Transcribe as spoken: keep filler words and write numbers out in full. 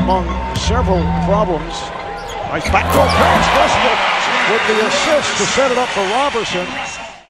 among several problems. Nice backdoor pass. Bristol with the assist to set it up for Robertson.